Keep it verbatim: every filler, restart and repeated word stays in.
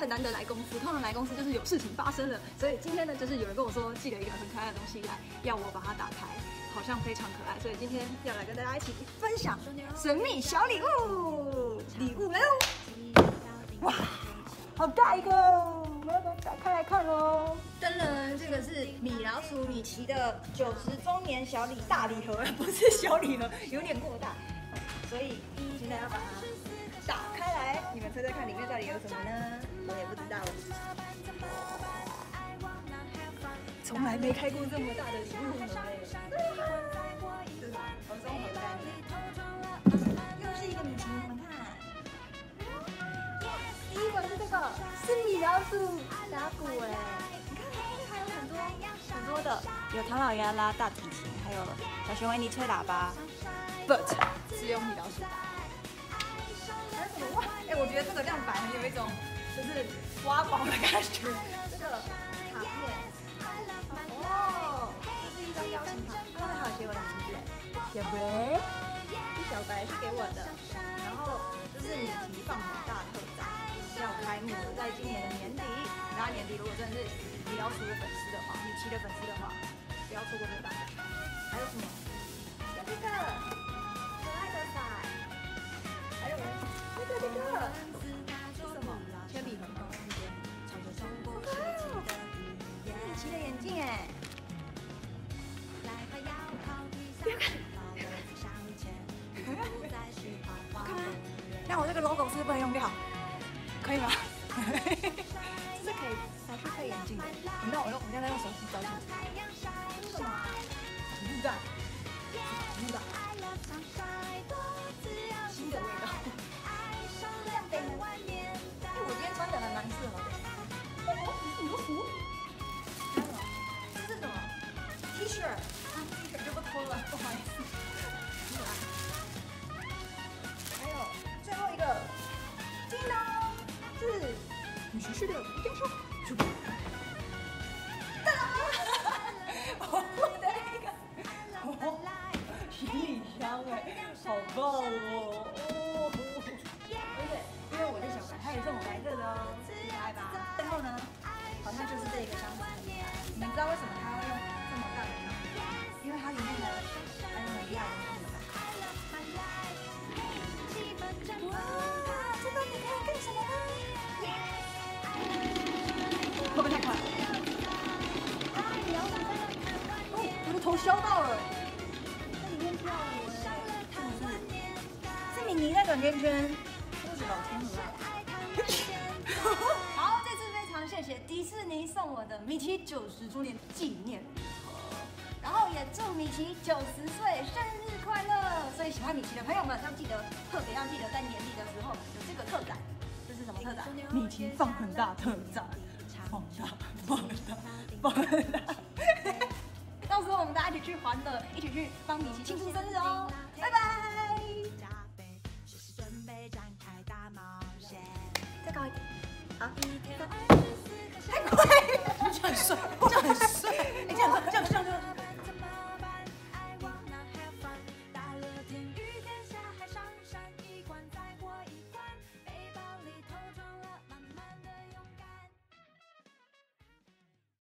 很难得来公司，通常来公司就是有事情发生了，所以今天呢，就是有人跟我说寄了一个很可爱的东西来，要我把它打开，好像非常可爱，所以今天要来跟大家一起分享神秘小礼物，礼物来喽！哇，好大一个哦，我们要把它打开来看哦。噔噔，这个是米老鼠米奇的九十周年小礼大礼盒，不是小礼盒，有点过大，所以现在要把它打开来，你们猜猜看里面到底有什么呢？我也不知道，从来没开过这么大的礼物盒哎，这是盒中盒概念，又是一个米奇，你们看，第一个是这个，是米老鼠打鼓哎，你看还有很多很多的，有唐老鸭拉大提琴，还有小熊维尼吹喇叭 ，but 是用米老鼠打。还有什么哇？哎，我觉得这个亮板很有一种就是挖宝的感觉。这个卡片，哦，这是一张邀请卡，上面还有写我的名字，小白，这小白是给我的。然后这是米奇放很大特展，要开幕了，在今年的年底。然后年底如果真的是米老鼠的粉丝的话，米奇的粉丝的话，不要错过这个大奖。还有什么？有这个可爱的伞，还有。这个这个是什么？铅笔盒。好可爱哦！米奇的眼镜哎。不要看。看吗？那我这个 logo 是不是不能用掉？可以吗？这是可以拿去配眼镜的。你看我用，我现在用手机照镜子。这是什么？木蛋。木蛋。新的味道。哎，我今天穿的还蛮适合的。哦，你说服？还有什么？这是什么 ？T 恤，啊 ，T 恤就不脱了，不好意思。还有最后一个，叮当，是米奇系列的冰箱。哒啦！我获得一个，哦，行李箱哎，好棒哦！因为我的小白，它也是我白色的哦，可爱吧？最后呢，好像就是这个箱子。你们知道为什么它要用这么大的箱子？因为它里面的还有很厉害的东西。哇，这个你可以干什么呢？会不会太快？哦，我的头削到了。在里面跳舞哎，是不是？是米妮那个圈圈。老天鹅啊！好，这次非常谢谢迪士尼送我的米奇九十周年纪念礼盒，然后也祝米奇九十岁生日快乐！所以喜欢米奇的朋友们要记得，特别要记得在年底的时候有这个特展，这是什么特展？米奇放很大特展，放大放大放大！到时候我们大家一起去欢乐，一起去帮米奇庆祝生日哦！拜拜。再高一点，好，太快，这样很帅，这样很帅，哎，这样这样这样这样。